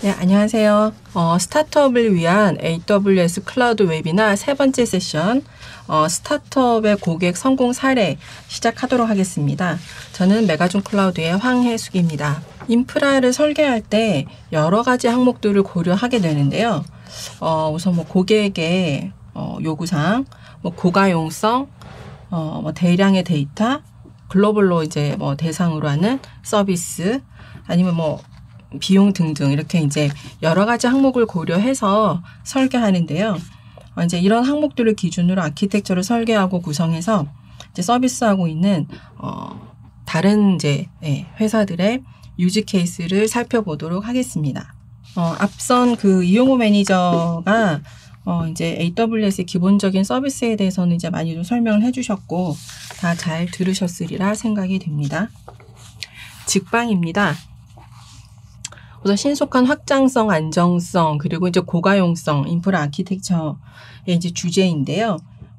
네, 안녕하세요. 스타트업을 위한 AWS 클라우드 웨비나 세 번째 세션, 스타트업의 고객 성공 사례 시작하도록 하겠습니다. 저는 메가존 클라우드의 황혜숙입니다. 인프라를 설계할 때 여러 가지 항목들을 고려하게 되는데요. 우선 고객의 요구사항, 고가용성, 대량의 데이터, 글로벌로 이제 대상으로 하는 서비스, 아니면 비용 등등 이렇게 이제 여러 가지 항목을 고려해서 설계하는데요. 이제 이런 항목들을 기준으로 아키텍처를 설계하고 구성해서 이제 서비스하고 있는 다른 이제 회사들의 유지 케이스를 살펴보도록 하겠습니다. 앞선 그 이용호 매니저가 이제 AWS의 기본적인 서비스에 대해서는 이제 많이 좀 설명을 해주셨고 다 잘 들으셨으리라 생각이 됩니다. 직방입니다. 우선 신속한 확장성, 안정성, 그리고 이제 고가용성, 인프라 아키텍처의 이제 주제인데요.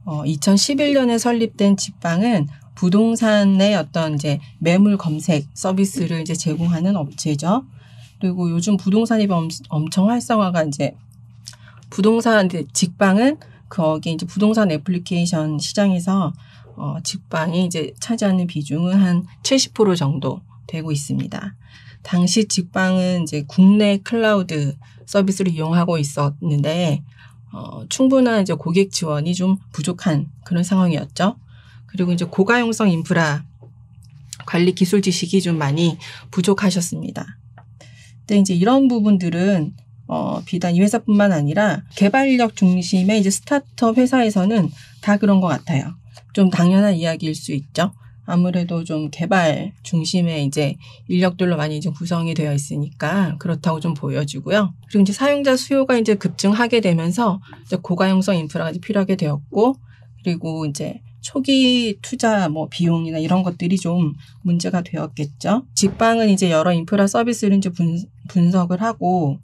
2011년에 설립된 직방은 부동산의 어떤 이제 매물 검색 서비스를 이제 제공하는 업체죠. 그리고 요즘 부동산이 엄청 활성화가 이제 부동산 직방은 거기 이제 부동산 애플리케이션 시장에서 직방이 이제 차지하는 비중은 한 70% 정도 되고 있습니다. 당시 직방은 이제 국내 클라우드 서비스를 이용하고 있었는데 충분한 이제 고객 지원이 좀 부족한 그런 상황이었죠. 그리고 이제 고가용성 인프라 관리 기술 지식이 좀 많이 부족하셨습니다. 근데 이제 이런 부분들은 비단 이 회사뿐만 아니라 개발력 중심의 이제 스타트업 회사에서는 다 그런 것 같아요. 좀 당연한 이야기일 수 있죠. 아무래도 좀 개발 중심의 이제 인력들로 많이 좀 구성이 되어 있으니까 그렇다고 좀 보여지고요. 그리고 이제 사용자 수요가 이제 급증하게 되면서 이제 고가용성 인프라가 이제 필요하게 되었고, 그리고 이제 초기 투자 비용이나 이런 것들이 좀 문제가 되었겠죠. 직방은 이제 여러 인프라 서비스를 이제 분석을 하고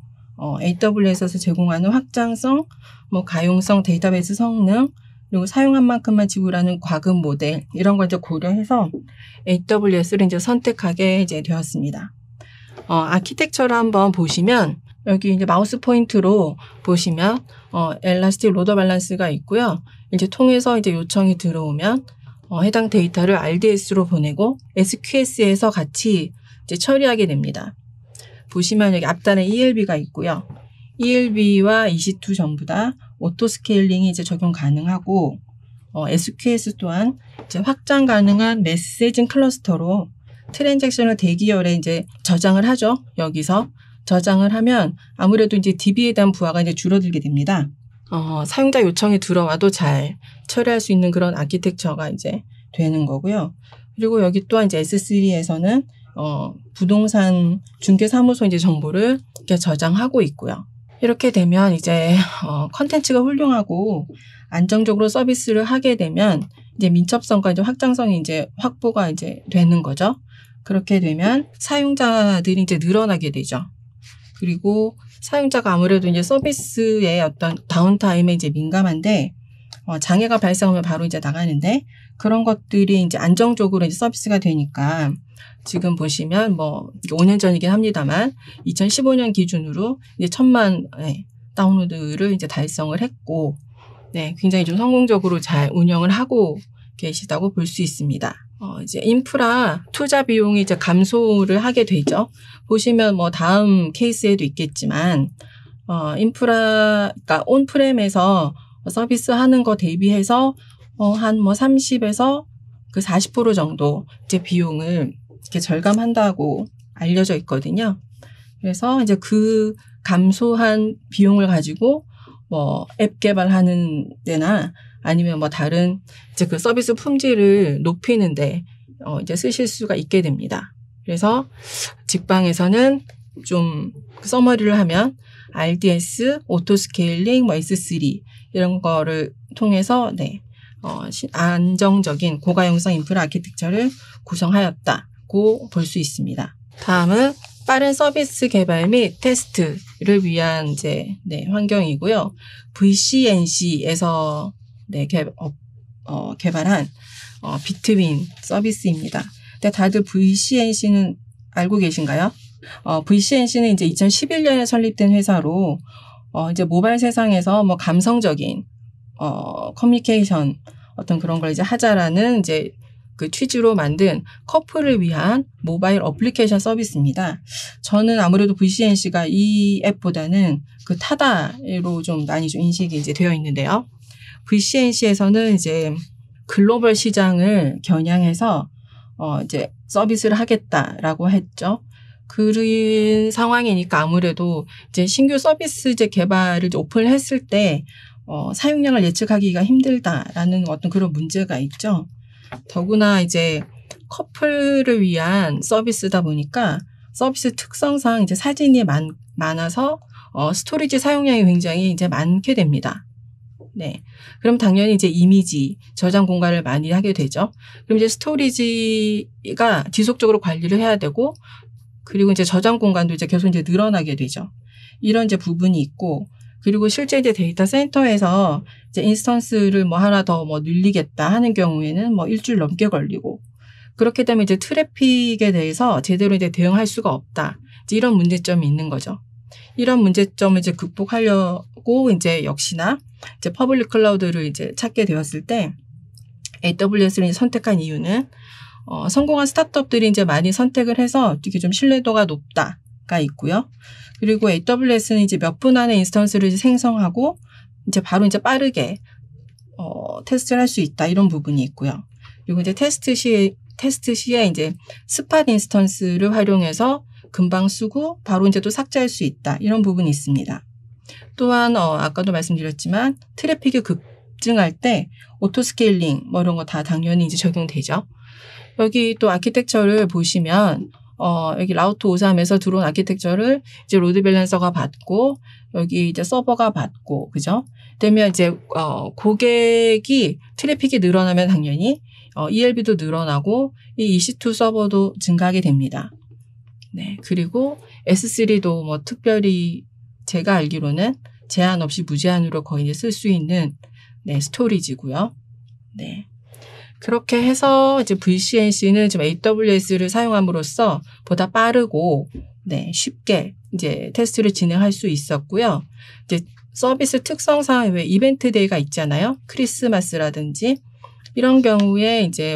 AWS에서 제공하는 확장성, 가용성 데이터베이스 성능, 그리고 사용한 만큼만 지불하는 과금 모델 이런 걸 이제 고려해서 AWS를 이제 선택하게 이제 되었습니다. 아키텍처를 한번 보시면 여기 이제 마우스 포인트로 보시면 엘라스틱 로더 밸런스가 있고요. 이제 통해서 이제 요청이 들어오면 해당 데이터를 RDS로 보내고 SQS에서 같이 이제 처리하게 됩니다. 보시면 여기 앞단에 ELB가 있고요. ELB와 EC2 전부 다 오토 스케일링이 이제 적용 가능하고 SQS 또한 이제 확장 가능한 메시징 클러스터로 트랜잭션을 대기열에 이제 저장을 하죠. 여기서 저장을 하면 아무래도 이제 DB에 대한 부하가 이제 줄어들게 됩니다. 사용자 요청이 들어와도 잘 처리할 수 있는 그런 아키텍처가 이제 되는 거고요. 그리고 여기 또한 이제 S3에서는 부동산 중개사무소 이제 정보를 이렇게 저장하고 있고요. 이렇게 되면 이제 컨텐츠가 훌륭하고 안정적으로 서비스를 하게 되면 이제 민첩성과 이제 확장성이 이제 확보가 이제 되는 거죠. 그렇게 되면 사용자들이 이제 늘어나게 되죠. 그리고 사용자가 아무래도 이제 서비스의 어떤 다운타임에 이제 민감한데 장애가 발생하면 바로 이제 나가는데 그런 것들이 이제 안정적으로 이제 서비스가 되니까 지금 보시면 5년 전이긴 합니다만 2015년 기준으로 이제 1000만 다운로드를 이제 달성을 했고, 굉장히 좀 성공적으로 잘 운영을 하고 계시다고 볼 수 있습니다. 이제 인프라 투자 비용이 이제 감소를 하게 되죠. 보시면 다음 케이스에도 있겠지만, 그러니까 온프렘에서 서비스 하는 거 대비해서 한 30에서 그 40% 정도 이제 비용을 이렇게 절감한다고 알려져 있거든요. 그래서 이제 그 감소한 비용을 가지고 앱 개발하는 데나 아니면 다른 이제 그 서비스 품질을 높이는데 이제 쓰실 수가 있게 됩니다. 그래서 직방에서는 좀 서머리를 하면 RDS, 오토 스케일링, S3 이런 거를 통해서 안정적인 고가용성 인프라 아키텍처를 구성하였다고 볼 수 있습니다. 다음은 빠른 서비스 개발 및 테스트를 위한 이제 환경이고요. VCNC에서 개발한 비트윈 서비스입니다. 근데 다들 VCNC는 알고 계신가요? VCNC는 이제 2011년에 설립된 회사로, 이제 모바일 세상에서 뭐 감성적인, 커뮤니케이션 어떤 그런 걸 이제 하자라는 이제 그 취지로 만든 커플을 위한 모바일 어플리케이션 서비스입니다. 저는 아무래도 VCNC가 이 앱보다는 그 타다로 좀 많이 좀 인식이 이제 되어 있는데요. VCNC에서는 이제 글로벌 시장을 겨냥해서 이제 서비스를 하겠다라고 했죠. 그런 상황이니까 아무래도 이제 신규 서비스 이제 개발을 이제 오픈했을 때 사용량을 예측하기가 힘들다라는 어떤 그런 문제가 있죠. 더구나 이제 커플을 위한 서비스다 보니까 서비스 특성상 이제 사진이 많아서 스토리지 사용량이 굉장히 이제 많게 됩니다. 네. 그럼 당연히 이제 이미지 저장 공간을 많이 하게 되죠. 그럼 이제 스토리지가 지속적으로 관리를 해야 되고, 그리고 이제 저장 공간도 이제 계속 이제 늘어나게 되죠. 이런 이제 부분이 있고, 그리고 실제 이제 데이터 센터에서 이제 인스턴스를 뭐 하나 더 뭐 늘리겠다 하는 경우에는 뭐 일주일 넘게 걸리고, 그렇게 되면 이제 트래픽에 대해서 제대로 이제 대응할 수가 없다. 이제 이런 문제점이 있는 거죠. 이런 문제점을 이제 극복하려고 이제 역시나 이제 퍼블릭 클라우드를 이제 찾게 되었을 때 AWS를 선택한 이유는 성공한 스타트업들이 이제 많이 선택을 해서 되게 좀 신뢰도가 높다가 있고요. 그리고 AWS는 이제 몇 분 안에 인스턴스를 생성하고 이제 바로 이제 빠르게 테스트를 할 수 있다, 이런 부분이 있고요. 그리고 이제 테스트 시에 이제 스팟 인스턴스를 활용해서 금방 쓰고 바로 이제 또 삭제할 수 있다, 이런 부분이 있습니다. 또한 아까도 말씀드렸지만 트래픽이 급증할 때 오토 스케일링 뭐 이런 거 다 당연히 이제 적용되죠. 여기 또 아키텍처를 보시면 여기 라우트 53에서 들어온 아키텍처를 이제 로드 밸런서가 받고, 여기 이제 서버가 받고, 그죠? 그러면 이제 고객이 트래픽이 늘어나면 당연히 ELB도 늘어나고 이 EC2 서버도 증가하게 됩니다. 네. 그리고 S3도 뭐 특별히 제가 알기로는 제한 없이 무제한으로 거의 이제 쓸 수 있는 스토리지고요. 네. 그렇게 해서 이제 VCNC는 지금 AWS를 사용함으로써 보다 빠르고 쉽게 이제 테스트를 진행할 수 있었고요. 이제 서비스 특성상 왜 이벤트 데이가 있잖아요. 크리스마스라든지 이런 경우에 이제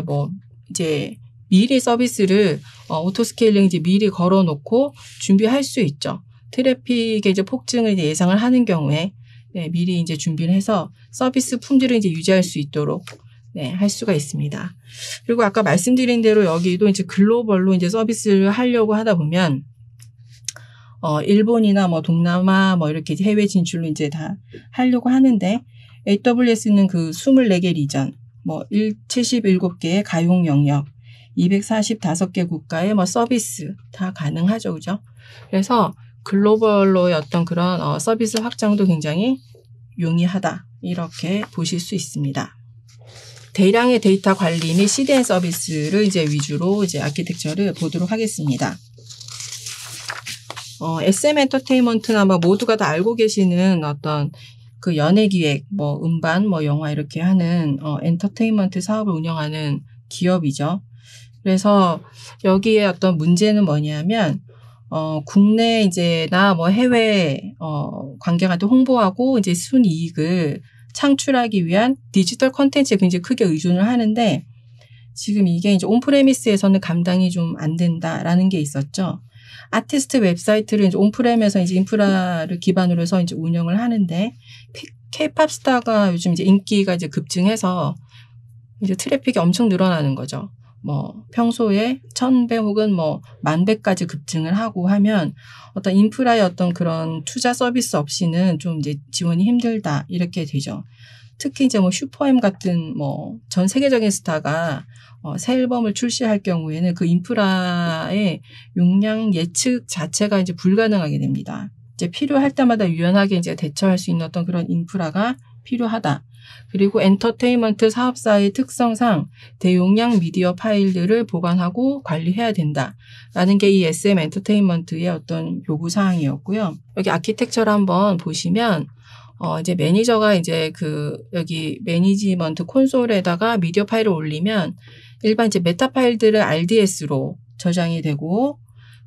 미리 서비스를 오토 스케일링 이제 미리 걸어 놓고 준비할 수 있죠. 트래픽의 이제 폭증을 이제 예상을 하는 경우에 미리 이제 준비를 해서 서비스 품질을 이제 유지할 수 있도록 할 수가 있습니다. 그리고 아까 말씀드린 대로 여기도 이제 글로벌로 이제 서비스를 하려고 하다 보면 일본이나 뭐 동남아 뭐 이렇게 해외 진출로 이제 다 하려고 하는데, AWS는 그 24개 리전, 뭐 77개의 가용 영역, 245개 국가의 뭐 서비스 다 가능하죠. 그죠? 그래서 글로벌로의 어떤 그런 서비스 확장도 굉장히 용이하다, 이렇게 보실 수 있습니다. 대량의 데이터 관리 및 CDN 서비스를 이제 위주로 이제 아키텍처를 보도록 하겠습니다. SM 엔터테인먼트나 뭐 모두가 다 알고 계시는 어떤 그 연예기획, 뭐 음반, 뭐 영화 이렇게 하는 엔터테인먼트 사업을 운영하는 기업이죠. 그래서 여기에 어떤 문제는 뭐냐면 국내 이제나 뭐 해외 관객한테 홍보하고 이제 순이익을 창출하기 위한 디지털 콘텐츠에 굉장히 크게 의존을 하는데, 지금 이게 이제 온프레미스에서는 감당이 좀 안 된다라는 게 있었죠. 아티스트 웹사이트를 이제 온프렘에서 이제 인프라를 기반으로 해서 이제 운영을 하는데, K-팝 스타가 요즘 이제 인기가 이제 급증해서 이제 트래픽이 엄청 늘어나는 거죠. 뭐 평소에 1000배 혹은 뭐 10,000배까지 급증을 하고 하면 어떤 인프라의 어떤 그런 투자 서비스 없이는 좀 이제 지원이 힘들다, 이렇게 되죠. 특히 이제 뭐 슈퍼엠 같은 뭐 전 세계적인 스타가 새 앨범을 출시할 경우에는 그 인프라의 용량 예측 자체가 이제 불가능하게 됩니다. 이제 필요할 때마다 유연하게 이제 대처할 수 있는 어떤 그런 인프라가 필요하다. 그리고 엔터테인먼트 사업사의 특성상 대용량 미디어 파일들을 보관하고 관리해야 된다라는 게 이 SM 엔터테인먼트의 어떤 요구 사항이었고요. 여기 아키텍처를 한번 보시면 이제 매니저가 이제 여기 매니지먼트 콘솔에다가 미디어 파일을 올리면 일반 이제 메타 파일들을 RDS로 저장이 되고,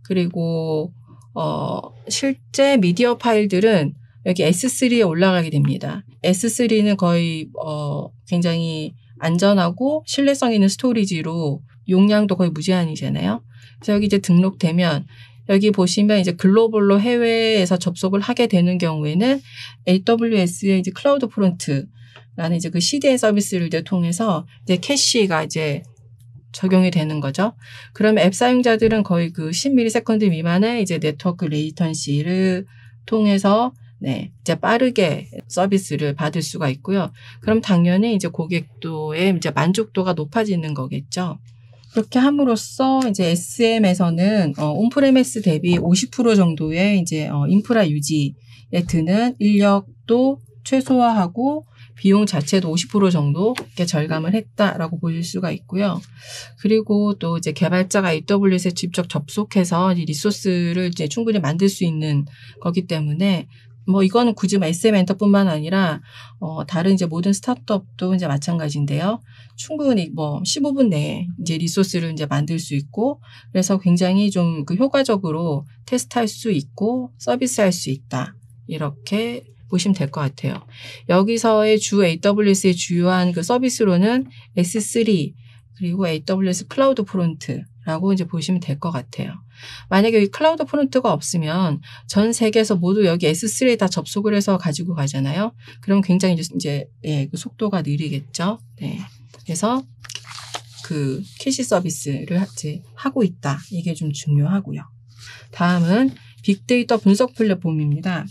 그리고 실제 미디어 파일들은 여기 S3에 올라가게 됩니다. S3는 거의 굉장히 안전하고 신뢰성 있는 스토리지로 용량도 거의 무제한이잖아요. 그래서 여기 이제 등록되면 여기 보시면 이제 글로벌로 해외에서 접속을 하게 되는 경우에는 AWS의 이제 클라우드 프론트라는 이제 그 CDN 서비스를 이제 통해서 이제 캐시가 이제 적용이 되는 거죠. 그럼 앱 사용자들은 거의 그 10ms 미만의 이제 네트워크 레이턴시를 통해서 이제 빠르게 서비스를 받을 수가 있고요. 그럼 당연히 이제 고객도의 이제 만족도가 높아지는 거겠죠. 그렇게 함으로써 이제 SM에서는 온프레미스 대비 50% 정도의 이제 인프라 유지에 드는 인력도 최소화하고 비용 자체도 50% 정도 절감을 했다라고 보실 수가 있고요. 그리고 또 이제 개발자가 AWS에 직접 접속해서 이 리소스를 이제 충분히 만들 수 있는 거기 때문에 뭐 이거는 굳이 SM 엔터뿐만 아니라 다른 이제 모든 스타트업도 이제 마찬가지인데요. 충분히 뭐 15분 내에 이제 리소스를 이제 만들 수 있고 그래서 굉장히 좀 그 효과적으로 테스트할 수 있고 서비스할 수 있다. 이렇게 보시면 될 것 같아요. 여기서의 AWS의 주요한 그 서비스로는 S3 그리고 AWS 클라우드 프론트라고 이제 보시면 될 것 같아요. 만약에 이 클라우드 프론트가 없으면 전 세계에서 모두 여기 S3에 다 접속을 해서 가지고 가잖아요. 그럼 굉장히 이제 그 속도가 느리겠죠. 네. 그래서 그 캐시 서비스를 이제 하고 있다. 이게 좀 중요하고요. 다음은 빅데이터 분석 플랫폼입니다.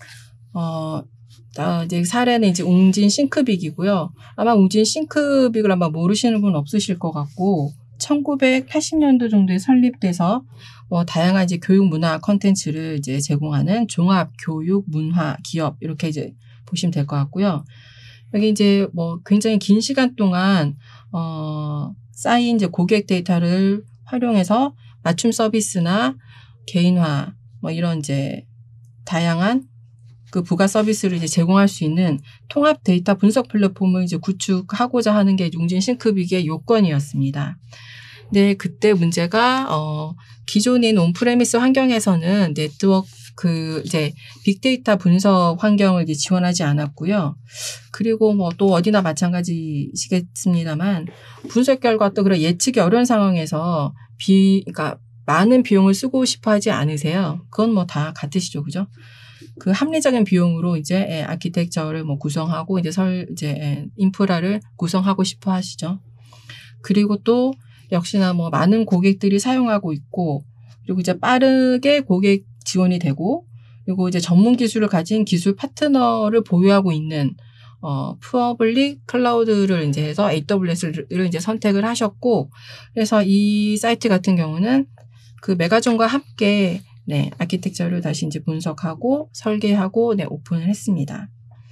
이제 사례는 이제 웅진 싱크빅이고요. 아마 웅진 싱크빅을 아마 모르시는 분 없으실 것 같고, 1980년도 정도에 설립돼서 다양한 이제 교육 문화 컨텐츠를 이제 제공하는 종합 교육 문화 기업 이렇게 이제 보시면 될 것 같고요. 여기 이제 굉장히 긴 시간 동안 쌓인 이제 고객 데이터를 활용해서 맞춤 서비스나 개인화 이런 이제 다양한 그 부가 서비스를 이제 제공할 수 있는 통합 데이터 분석 플랫폼을 이제 구축하고자 하는 게 웅진 싱크빅의 요건이었습니다. 근데 그때 문제가 기존인 온프레미스 환경에서는 네트워크 이제 빅데이터 분석 환경을 이제 지원하지 않았고요. 그리고 또 어디나 마찬가지시겠습니다만 분석 결과 또 그런 예측이 어려운 상황에서 그러니까 많은 비용을 쓰고 싶어 하지 않으세요. 그건 다 같으시죠, 그죠? 그 합리적인 비용으로 이제 아키텍처를 구성하고 이제 인프라를 구성하고 싶어 하시죠. 그리고 또 역시나 많은 고객들이 사용하고 있고 그리고 이제 빠르게 고객 지원이 되고 그리고 이제 전문 기술을 가진 기술 파트너를 보유하고 있는 푸어블릭 클라우드를 이제 해서 AWS를 이제 선택을 하셨고 그래서 이 사이트 같은 경우는 그 메가존과 함께 아키텍처를 다시 이제 분석하고 설계하고 오픈을 했습니다.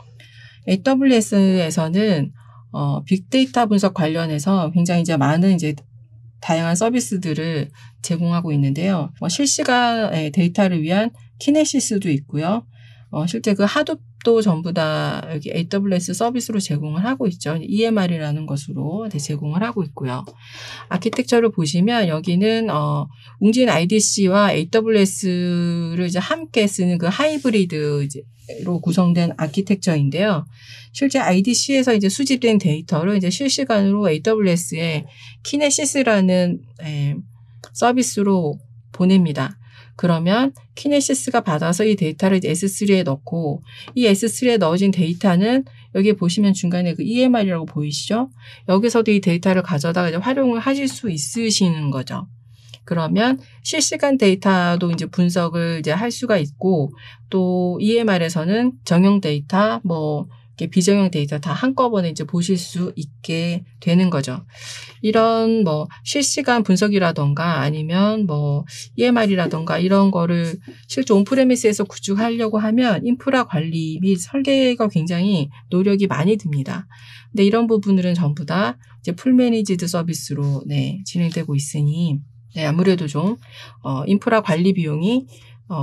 AWS에서는 빅데이터 분석 관련해서 굉장히 이제 많은 이제 다양한 서비스들을 제공하고 있는데요. 실시간 데이터를 위한 키네시스도 있고요. 실제 그 하둡도 전부 다 여기 AWS 서비스로 제공을 하고 있죠. EMR이라는 것으로 제공을 하고 있고요. 아키텍처를 보시면 여기는 웅진 IDC와 AWS를 이제 함께 쓰는 그 하이브리드로 구성된 아키텍처인데요. 실제 IDC에서 이제 수집된 데이터를 이제 실시간으로 AWS의 키네시스라는 서비스로 보냅니다. 그러면 키네시스가 받아서 이 데이터를 이제 S3에 넣고 이 S3에 넣어진 데이터는 여기 보시면 중간에 그 EMR이라고 보이시죠? 여기서도 이 데이터를 가져다가 이제 활용을 하실 수 있으시는 거죠. 그러면 실시간 데이터도 이제 분석을 이제 할 수가 있고 또 EMR에서는 정형 데이터 비정형 데이터 다 한꺼번에 이제 보실 수 있게 되는 거죠. 이런 실시간 분석이라던가 아니면 EMR이라던가 이런 거를 실제 온프레미스에서 구축하려고 하면 인프라 관리 및 설계가 굉장히 노력이 많이 듭니다. 근데 이런 부분들은 전부 다 이제 풀 매니지드 서비스로 진행되고 있으니 아무래도 좀 인프라 관리 비용이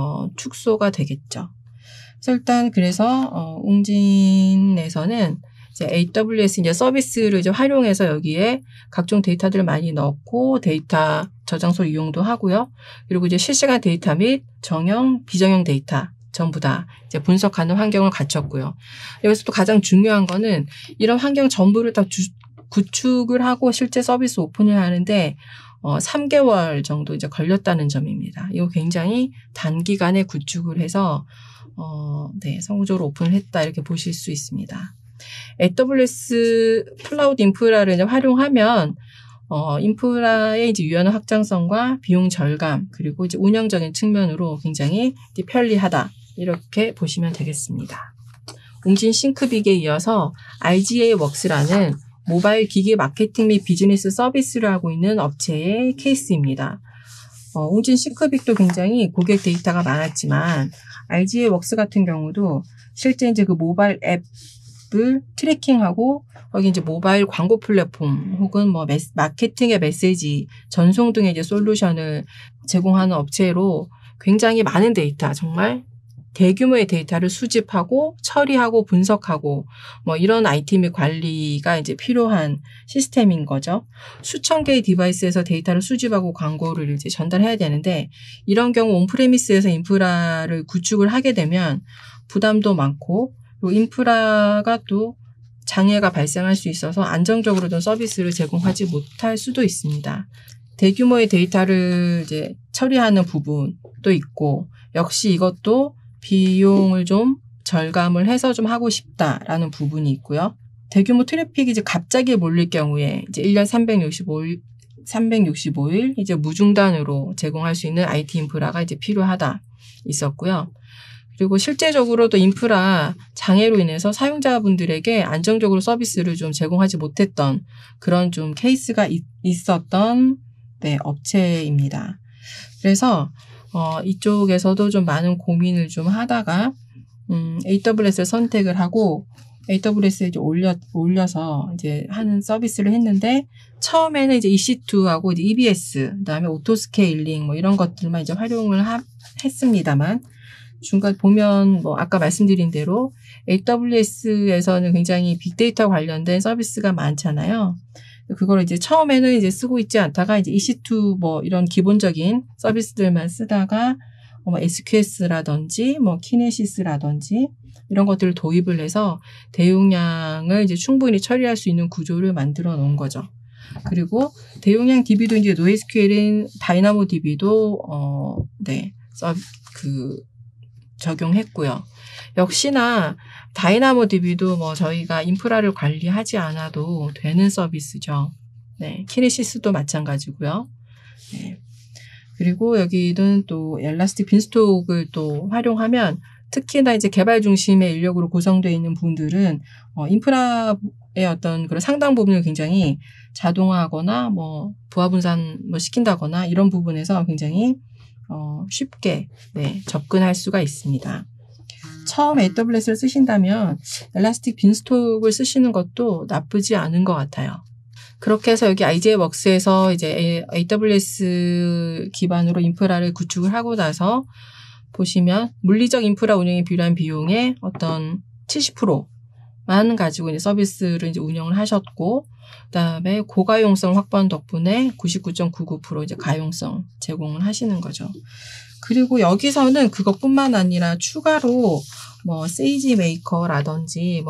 축소가 되겠죠. 일단 그래서 웅진에서는 이제 AWS 이제 서비스를 이제 활용해서 여기에 각종 데이터들을 많이 넣고 데이터 저장소 이용도 하고요. 그리고 이제 실시간 데이터 및 정형, 비정형 데이터 전부 다 이제 분석하는 환경을 갖췄고요. 여기서 또 가장 중요한 거는 이런 환경 전부를 다 구축을 하고 실제 서비스 오픈을 하는데 3개월 정도 이제 걸렸다는 점입니다. 이거 굉장히 단기간에 구축을 해서 네, 성공적으로 오픈을 했다 이렇게 보실 수 있습니다. AWS 클라우드 인프라를 이제 활용하면 인프라의 이제 유연한 확장성과 비용 절감 그리고 이제 운영적인 측면으로 굉장히 이제 편리하다 이렇게 보시면 되겠습니다. 웅진 싱크빅에 이어서 RGA 웍스라는 모바일 기기 마케팅 및 비즈니스 서비스를 하고 있는 업체의 케이스입니다. 웅진 싱크빅도 굉장히 고객 데이터가 많았지만 RGA 웍스 같은 경우도 실제 이제 그 모바일 앱을 트래킹하고 거기 이제 모바일 광고 플랫폼 혹은 뭐 마케팅의 메시지 전송 등의 이제 솔루션을 제공하는 업체로 굉장히 많은 데이터 정말 대규모의 데이터를 수집하고 처리하고 분석하고 뭐 이런 IT 및 관리가 이제 필요한 시스템인 거죠. 수천 개의 디바이스에서 데이터를 수집하고 광고를 이제 전달해야 되는데 이런 경우 온프레미스에서 인프라를 구축을 하게 되면 부담도 많고 또 인프라가 또 장애가 발생할 수 있어서 안정적으로 좀 서비스를 제공하지 못할 수도 있습니다. 대규모의 데이터를 이제 처리하는 부분도 있고 역시 이것도 비용을 좀 절감을 해서 좀 하고 싶다라는 부분이 있고요. 대규모 트래픽이 이제 갑자기 몰릴 경우에 이제 1년 365일 이제 무중단으로 제공할 수 있는 IT 인프라가 이제 필요하다 있었고요. 그리고 실제적으로도 인프라 장애로 인해서 사용자분들에게 안정적으로 서비스를 좀 제공하지 못했던 그런 좀 케이스가 있었던 네, 업체입니다. 그래서 이쪽에서도 좀 많은 고민을 좀 하다가 AWS를 선택을 하고 AWS에 이제 올려서 이제 하는 서비스를 했는데 처음에는 이제 EC2하고 이제 EBS 그다음에 오토스케일링 뭐 이런 것들만 이제 활용을 했습니다만 중간 보면 뭐 아까 말씀드린 대로 AWS에서는 굉장히 빅데이터 관련된 서비스가 많잖아요. 그걸 이제 처음에는 이제 쓰고 있지 않다가 이제 EC2 뭐 이런 기본적인 서비스들만 쓰다가 뭐 SQS라든지 뭐 키네시스라든지 이런 것들을 도입을 해서 대용량을 이제 충분히 처리할 수 있는 구조를 만들어 놓은 거죠. 그리고 대용량 DB도 이제 NoSQL인 다이나모 DB도 적용했고요. 역시나 다이나모 DB도 뭐 저희가 인프라를 관리하지 않아도 되는 서비스죠. 네, 키네시스도 마찬가지고요. 네. 그리고 여기는 또 엘라스틱 빈스톡을 또 활용하면 특히나 이제 개발 중심의 인력으로 구성되어 있는 분들은 인프라의 어떤 그런 상당 부분을 굉장히 자동화하거나 뭐 부하 분산 뭐 시킨다거나 이런 부분에서 굉장히 쉽게 접근할 수가 있습니다. 처음 AWS를 쓰신다면 엘라스틱 빈스톡을 쓰시는 것도 나쁘지 않은 것 같아요. 그렇게 해서 여기 RGA 웍스에서 이제 AWS 기반으로 인프라를 구축을 하고 나서 보시면 물리적 인프라 운영에 필요한 비용의 어떤 70%만 가지고 이제 서비스를 이제 운영을 하셨고, 그다음에 고가용성 확보한 덕분에 99.99% 이제 가용성 제공을 하시는 거죠. 그리고 여기서는 그것뿐만 아니라 추가로 뭐 세이지 메이커라든지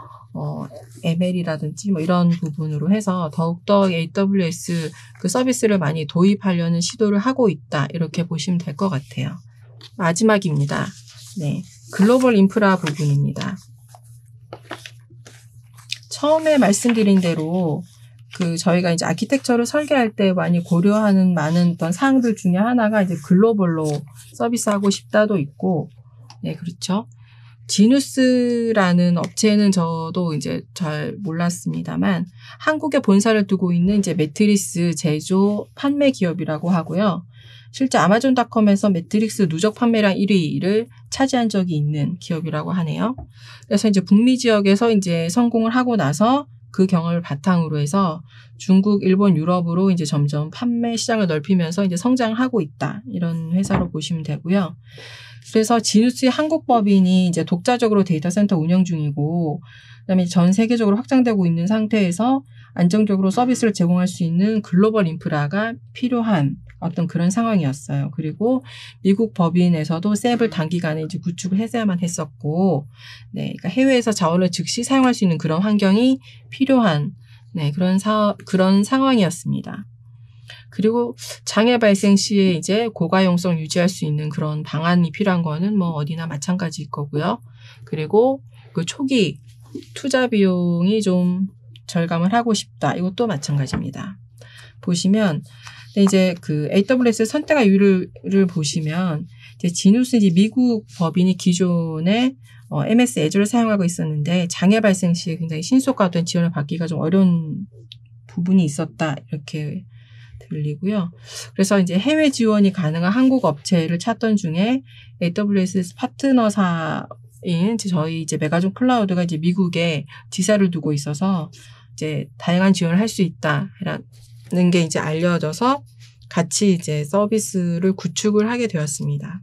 ML이라든지 뭐 이런 부분으로 해서 더욱더 AWS 그 서비스를 많이 도입하려는 시도를 하고 있다. 이렇게 보시면 될 것 같아요. 마지막입니다. 네. 글로벌 인프라 부분입니다. 처음에 말씀드린 대로 저희가 이제 아키텍처를 설계할 때 많이 고려하는 많은 어떤 사항들 중에 하나가 이제 글로벌로 서비스하고 싶다도 있고, 네, 그렇죠. 지누스라는 업체는 저도 이제 잘 몰랐습니다만, 한국에 본사를 두고 있는 이제 매트리스 제조 판매 기업이라고 하고요. 실제 아마존닷컴에서 매트릭스 누적 판매량 1위를 차지한 적이 있는 기업이라고 하네요. 그래서 이제 북미 지역에서 이제 성공을 하고 나서 그 경험을 바탕으로 해서 중국, 일본, 유럽으로 이제 점점 판매 시장을 넓히면서 이제 성장하고 있다. 이런 회사로 보시면 되고요. 그래서 지누스의 한국 법인이 이제 독자적으로 데이터 센터 운영 중이고, 그다음에 전 세계적으로 확장되고 있는 상태에서 안정적으로 서비스를 제공할 수 있는 글로벌 인프라가 필요한 어떤 그런 상황이었어요. 그리고 미국 법인에서도 셉을 단기간에 이제 구축을 해야만 했었고, 네, 그러니까 해외에서 자원을 즉시 사용할 수 있는 그런 환경이 필요한 네, 그런 상황이었습니다. 그리고 장애 발생 시에 이제 고가용성 유지할 수 있는 그런 방안이 필요한 거는 뭐 어디나 마찬가지일 거고요. 그리고 그 초기 투자 비용이 좀 절감을 하고 싶다. 이것도 마찬가지입니다. 보시면 이제 그 AWS 선택의 이유를 보시면 이제 지누스 이제 미국 법인이 기존에 MS 애주를 사용하고 있었는데 장애 발생 시에 굉장히 신속하던 지원을 받기가 좀 어려운 부분이 있었다. 이렇게 들리고요. 그래서 이제 해외 지원이 가능한 한국 업체를 찾던 중에 AWS 파트너사인 저희 이제 메가존 클라우드가 이제 미국에 지사를 두고 있어서 이제 다양한 지원을 할 수 있다라는 게 이제 알려져서 같이 이제 서비스를 구축을 하게 되었습니다.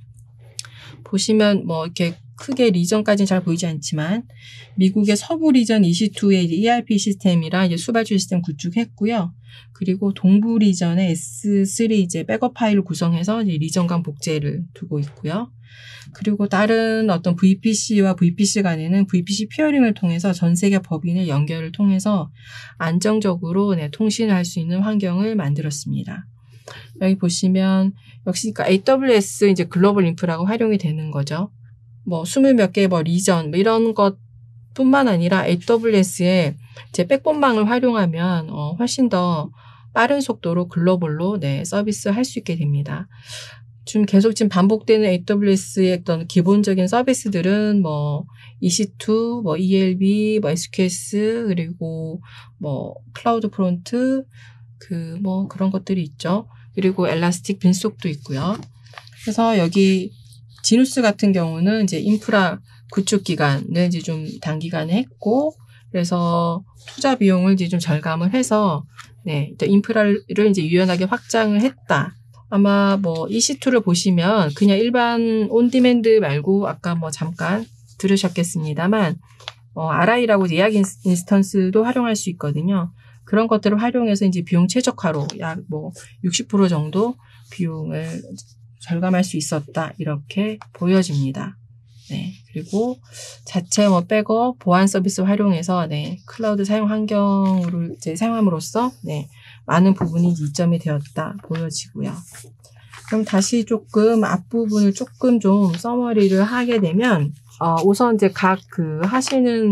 보시면 뭐 이렇게 크게 리전까지는 잘 보이지 않지만 미국의 서부 리전 EC2의 ERP 시스템이랑 이제 수발주 시스템 구축했고요. 그리고 동부 리전의 S3 이제 백업 파일을 구성해서 이제 리전 간 복제를 두고 있고요. 그리고 다른 어떤 VPC와 VPC 간에는 VPC 피어링을 통해서 전 세계 법인의 연결을 통해서 안정적으로 통신을 할 수 있는 환경을 만들었습니다. 여기 보시면 역시 그러니까 AWS 이제 글로벌 인프라가 활용이 되는 거죠. 뭐 20몇 개 뭐 리전 뭐 이런 것뿐만 아니라 AWS의 제 백본망을 활용하면 훨씬 더 빠른 속도로 글로벌로 서비스 할 수 있게 됩니다. 지금 반복되는 AWS의 어떤 기본적인 서비스들은 뭐 EC2, 뭐 ELB, 뭐 SQS 그리고 뭐 클라우드 프론트 뭐 그런 것들이 있죠. 그리고 엘라스틱 빈속도 있고요. 그래서 여기 지누스 같은 경우는 이제 인프라 구축 기간을 이제 좀 단기간에 했고, 그래서 투자 비용을 이제 좀 절감을 해서, 인프라를 이제 유연하게 확장을 했다. 아마 뭐 EC2를 보시면 그냥 일반 온디맨드 말고 아까 뭐 잠깐 들으셨겠습니다만, RI라고 예약 인스턴스도 활용할 수 있거든요. 그런 것들을 활용해서 이제 비용 최적화로 약 뭐 60% 정도 비용을 절감할 수 있었다. 이렇게 보여집니다. 네. 그리고 자체 뭐 백업, 보안 서비스 활용해서 클라우드 사용 환경으로 이제 사용함으로써 많은 부분이 이점이 되었다 보여지고요. 그럼 다시 조금 앞부분을 조금 좀 서머리를 하게 되면 우선 이제 각 하시는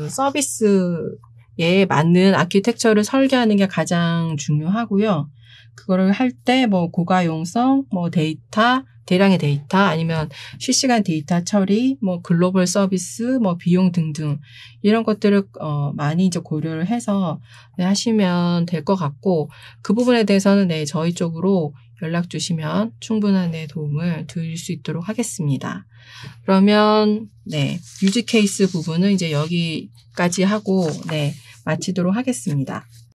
서비스에 맞는 아키텍처를 설계하는 게 가장 중요하고요. 그거를 할 때 뭐 고가용성, 뭐 대량의 데이터 아니면 실시간 데이터 처리, 뭐 글로벌 서비스, 뭐 비용 등등 이런 것들을 많이 이제 고려를 해서 하시면 될 것 같고, 그 부분에 대해서는 저희 쪽으로 연락 주시면 충분한 도움을 드릴 수 있도록 하겠습니다. 그러면 유즈 케이스 부분은 이제 여기까지 하고 마치도록 하겠습니다.